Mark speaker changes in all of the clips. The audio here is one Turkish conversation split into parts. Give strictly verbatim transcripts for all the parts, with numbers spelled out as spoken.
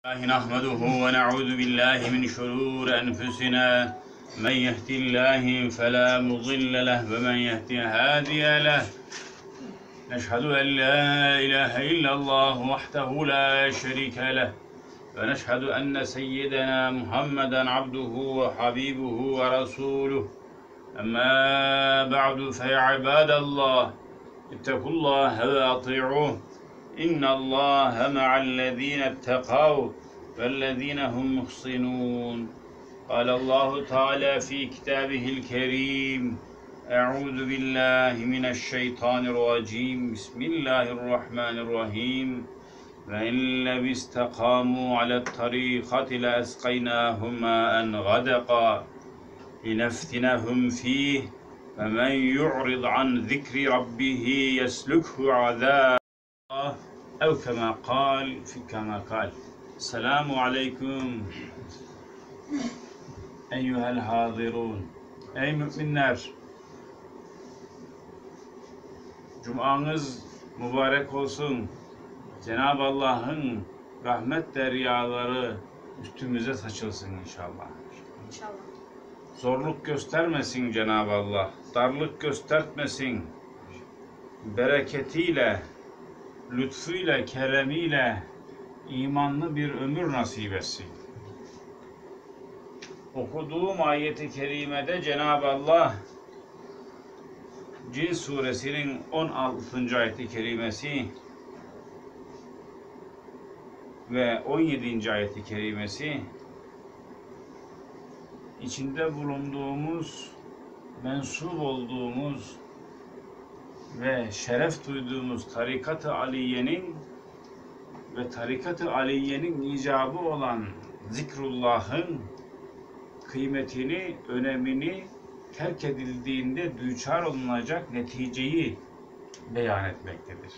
Speaker 1: الله نحمده ونعوذ بالله من شرور أنفسنا من يهد الله فلا مضل له ومن يهد هادي له نشهد أن لا إله إلا الله وحده لا شريك له ونشهد أن سيدنا محمدا عبده وحبيبه ورسوله أما بعد فيا عباد الله اتقوا الله وأطيعوه إن الله مع الذين اتقوا والذين هم محسنون قال الله تعالى في كتابه الكريم أعوذ بالله من الشيطان الرجيم بسم الله الرحمن الرحيم وإن لم استقاموا على الطريقة لأسقيناهم ماء غدقا لنفتنهم فيه فمن يعرض عن ذكر ربه يسلكه عذاب أو كما قال في كما قال السلام عليكم أيها الحاضرون. Ey müminler, Cuma'nız mübarek olsun. Cenab-ı Allah'ın rahmet deryaları üstümüze saçılsın inşallah.
Speaker 2: İnşallah.
Speaker 1: Zorluk göstermesin Cenab-ı Allah, darlık göstermesin. Bereketiyle, lütfuyla, keremiyle imanlı bir ömür nasip etsin. Okuduğum ayeti kerimede Cenab-ı Allah Cin suresinin on altıncı ayeti kerimesi ve on yedinci ayeti kerimesi içinde bulunduğumuz, mensup olduğumuz ve şeref duyduğumuz tarikat-ı aliyenin ve tarikat-ı aliyenin icabı olan zikrullah'ın kıymetini, önemini terk edildiğinde düçar olunacak neticeyi beyan etmektedir.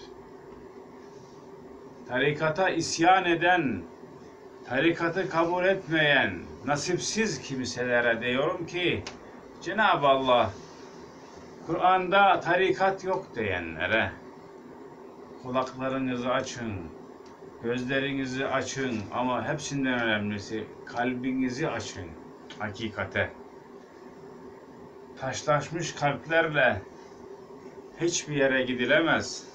Speaker 1: Tarikata isyan eden, tarikatı kabul etmeyen nasipsiz kimselere diyorum ki Cenab-ı Allah Kur'an'da tarikat yok diyenlere kulaklarınızı açın, gözlerinizi açın ama hepsinden önemlisi kalbinizi açın hakikate. Taşlaşmış kalplerle hiçbir yere gidilemez.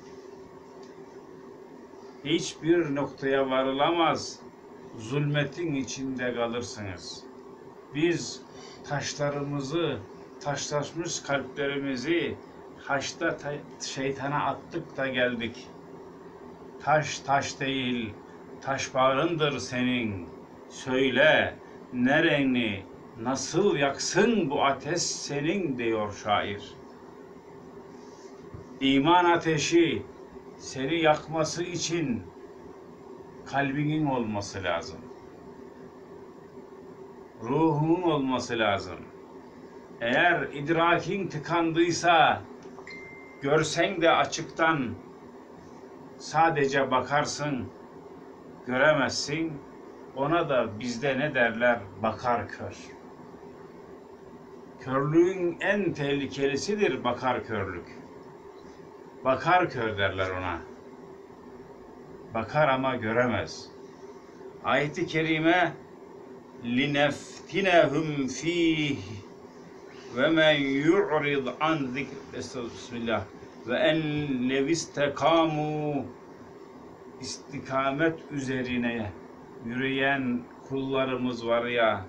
Speaker 1: Hiçbir noktaya varılamaz. Zulmetin içinde kalırsınız. Biz taşlarımızı, taşlaşmış kalplerimizi haçta şeytana attık da geldik. Taş taş değil, taş bağrındır senin. Söyle, nereni, nasıl yaksın bu ateş senin diyor şair. İman ateşi seni yakması için kalbinin olması lazım. Ruhunun olması lazım. Eğer idrakin tıkandıysa, görsen de açıktan sadece bakarsın, göremezsin. Ona da bizde ne derler? Bakar kör. Körlüğün en tehlikelisidir bakar körlük. Bakar kör derler ona. Bakar ama göremez. Ayet-i kerime lineftinehum fih ve men yu'rid an zikr bismillah ve en levistekamu istikamet üzerine yürüyen kullarımız var ya,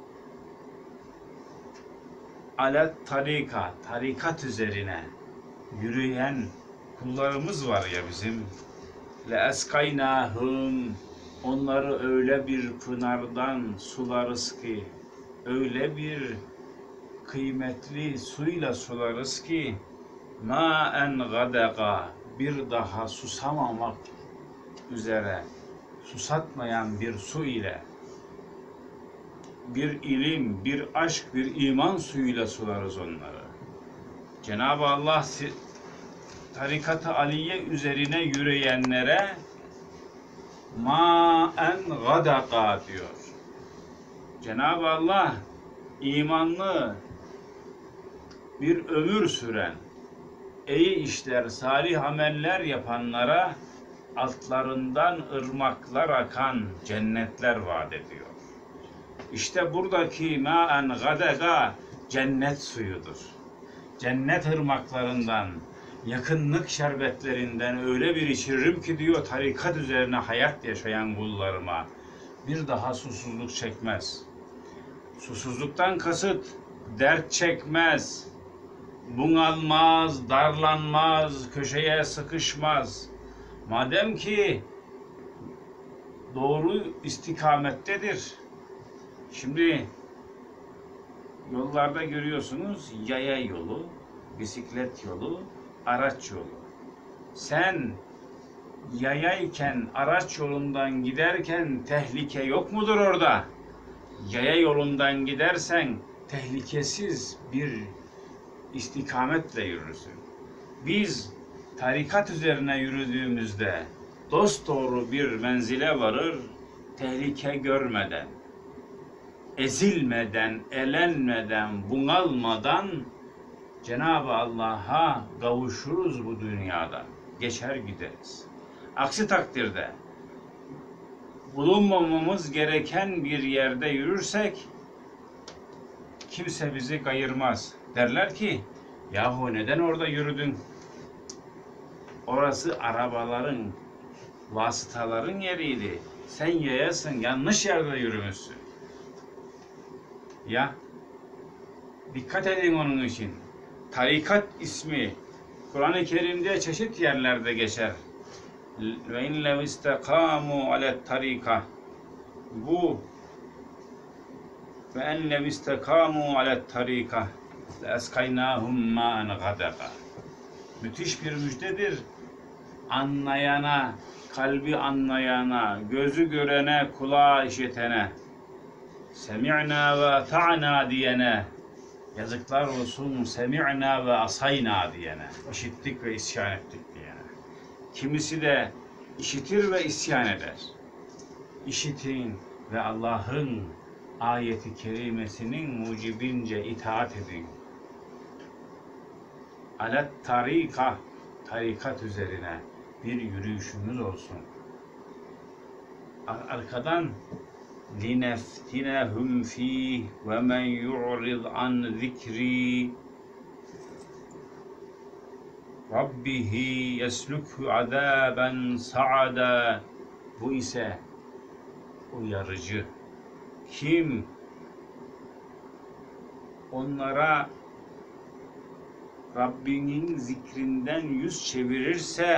Speaker 1: alet tarika, tarikat üzerine yürüyen kullarımız var ya bizim. Le eskaynahum, onları öyle bir pınardan sularız ki, öyle bir kıymetli suyla sularız ki, mâen gadega, bir daha susamamak üzere, susatmayan bir su ile, bir ilim, bir aşk, bir iman suyuyla sularız onları. Cenab-ı Allah tarikat-ı aliye üzerine yürüyenlere mâen gadaka diyor. Cenab-ı Allah imanlı bir ömür süren, iyi işler, salih ameller yapanlara altlarından ırmaklar akan cennetler vaat ediyor. İşte buradaki ma'en gadega cennet suyudur. Cennet ırmaklarından, yakınlık şerbetlerinden öyle bir içiririm ki diyor, tarikat üzerine hayat yaşayan kullarıma bir daha susuzluk çekmez. Susuzluktan kasıt dert çekmez, bunalmaz, darlanmaz, köşeye sıkışmaz. Madem ki doğru istikamettedir. Şimdi yollarda görüyorsunuz yaya yolu, bisiklet yolu, araç yolu. Sen yayayken, araç yolundan giderken tehlike yok mudur orada? Yaya yolundan gidersen tehlikesiz bir istikametle yürürsün. Biz tarikat üzerine yürüdüğümüzde dosdoğru bir menzile varır, tehlike görmeden, ezilmeden, elenmeden, bunalmadan Cenab-ı Allah'a kavuşuruz bu dünyada. Geçer gideriz. Aksi takdirde bulunmamamız gereken bir yerde yürürsek kimse bizi kayırmaz. Derler ki, yahu neden orada yürüdün? Orası arabaların, vasıtaların yeriydi. Sen yayasın, yanlış yerde yürümüşsün. Ya, dikkat edin onun için. Tarikat ismi Kur'an-ı Kerim'de çeşit yerlerde geçer. Ve in lev istekamu alet tarika. Bu ve en lev istekamu alet tarika le eskaynahum ma'en gadaka. Müthiş bir müjdedir. Anlayana, kalbi anlayana, gözü görene, kulağı işitene, semi'na ve ta'na diyene, yazıklar olsun semi'na ve asayna diyene, işittik ve isyan ettik diyene. Kimisi de işitir ve isyan eder. İşitin ve Allah'ın ayeti kerimesinin mucibince itaat edin. Alet tarika, tarikat üzerine bir yürüyüşümüz olsun. Arkadan lineftinehum fih ve men yu'rid an zikri Rabbihi yeslukhu azaben sa'ada. Bu ise uyarıcı. Kim onlara Rabbinin zikrinden yüz çevirirse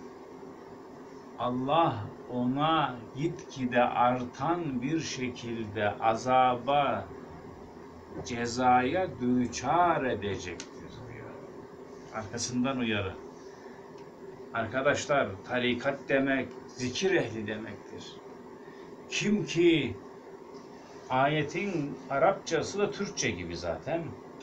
Speaker 1: Allah ona gitgide artan bir şekilde azaba, cezaya düçar edecektir diyor. Arkasından uyarı. Arkadaşlar, tarikat demek zikir ehli demektir. Kim ki ayetin Arapçası da Türkçe gibi zaten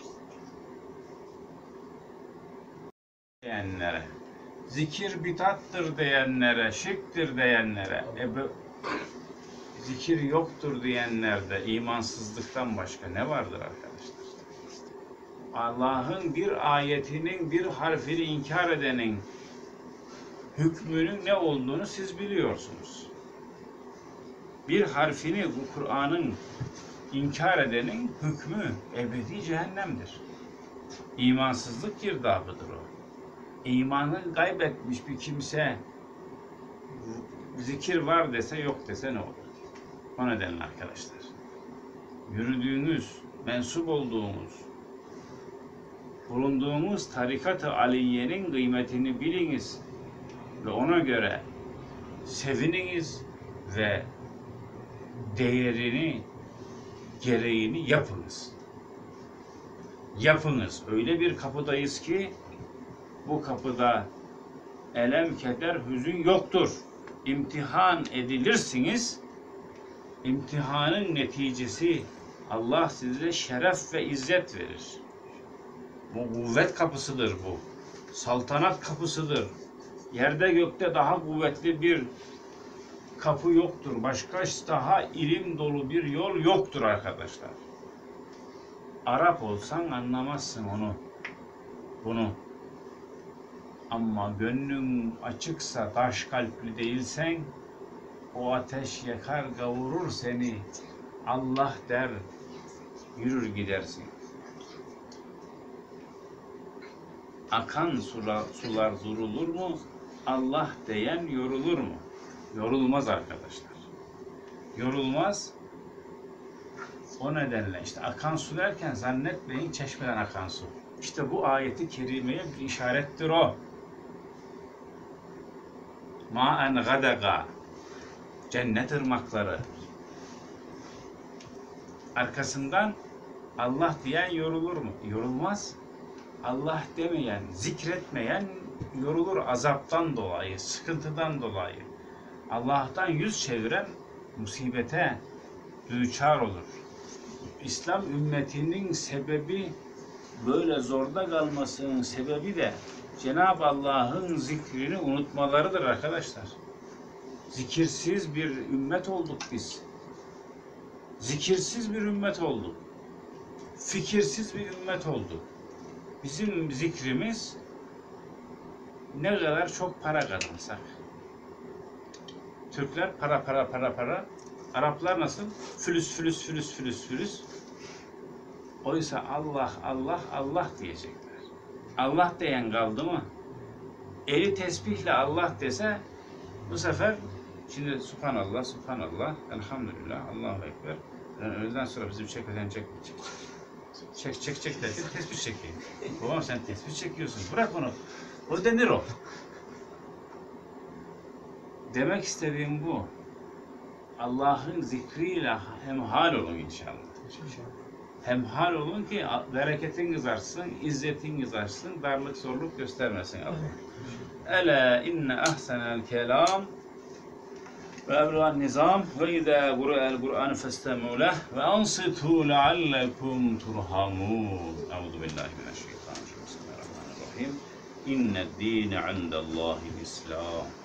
Speaker 1: diyenlere, zikir bitattır diyenlere, şirktir diyenlere, e bu, zikir yoktur diyenlerde imansızlıktan başka ne vardır arkadaşlar? Allah'ın bir ayetinin bir harfini inkar edenin hükmünün ne olduğunu siz biliyorsunuz. Bir harfini bu Kur'an'ın inkar edenin hükmü ebedi cehennemdir. İmansızlık girdabıdır o. İmanı kaybetmiş bir kimse zikir var dese yok dese ne olur? O nedenle arkadaşlar, yürüdüğünüz, mensup olduğumuz, bulunduğumuz tarikat-ı aliyenin kıymetini biliniz ve ona göre sevininiz ve değerini, gereğini yapınız. Yapınız. Öyle bir kapıdayız ki bu kapıda elem, keder, hüzün yoktur. İmtihan edilirsiniz. İmtihanın neticesi Allah size şeref ve izzet verir. Bu kuvvet kapısıdır bu. Saltanat kapısıdır. Yerde gökte daha kuvvetli bir kapı yoktur. Başka daha ilim dolu bir yol yoktur arkadaşlar. Arap olsan anlamazsın onu. Bunu. Ama gönlün açıksa, taş kalpli değilsen, o ateş yakar kavurur seni. Allah der, yürür gidersin. Akan sular, sular durulur mu? Allah diyen yorulur mu? Yorulmaz arkadaşlar. Yorulmaz. O nedenle işte akan su derken zannetmeyin çeşmeden akan su. İşte bu ayeti kerimeye bir işarettir o. Ma'en gadaga. Cennet ırmakları. Arkasından Allah diyen yorulur mu? Yorulmaz. Allah demeyen, zikretmeyen yorulur azaptan dolayı, sıkıntıdan dolayı. Allah'tan yüz çeviren musibete düçar olur. İslam ümmetinin sebebi, böyle zorda kalmasının sebebi de Cenab-ı Allah'ın zikrini unutmalarıdır arkadaşlar. Zikirsiz bir ümmet olduk biz. Zikirsiz bir ümmet olduk. Fikirsiz bir ümmet olduk. Bizim zikrimiz ne kadar çok para kazansak. Türkler para para para para. Araplar nasıl? Fülüs fülüs fülüs fülüs fülüs. Oysa Allah Allah Allah diyecekler. Allah diyen kaldı mı? Eli tesbihle Allah dese bu sefer şimdi subhanallah subhanallah elhamdülillah Allahu ekber. Yani öğleden sonra bizim çekmeden çek çek çek çek çek derken tesbih çekeyim. Babam sen tesbih çekiyorsun. Bırak onu. O denir o. Demek istediğim bu. Allah'ın zikriyle hemhal olun inşallah. Hemhal olun ki bereketiniz artsın, izzetiniz artsın, darlık zorluk göstermesin Allah. Ela inne ahsenel kelam ve ebru'an nizam ve izâ gure'el Kur'an festemi'u leh ve ansitû leallekum turhamûn. Euzu billahi mineşşeytanirracim. Bismillahirrahmanirrahim. İnned dîne indellâhil İslam.